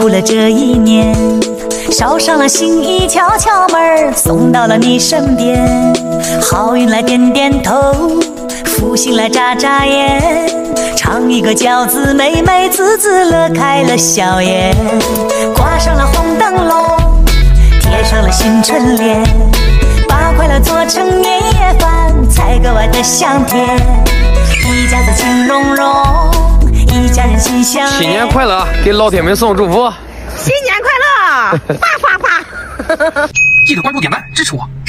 苦了这一年，捎上了心意，敲敲门，送到了你身边。好运来点点头，福星来眨眨眼，尝一个饺子，美美滋滋乐开了笑颜。挂上了红灯笼，贴上了新春联，把快乐做成年夜饭，采个外的香甜。一家子情融融，一家人心相连。 新年快乐，给老铁们送祝福。 新年快乐，发发发！ 记得关注点赞支持我。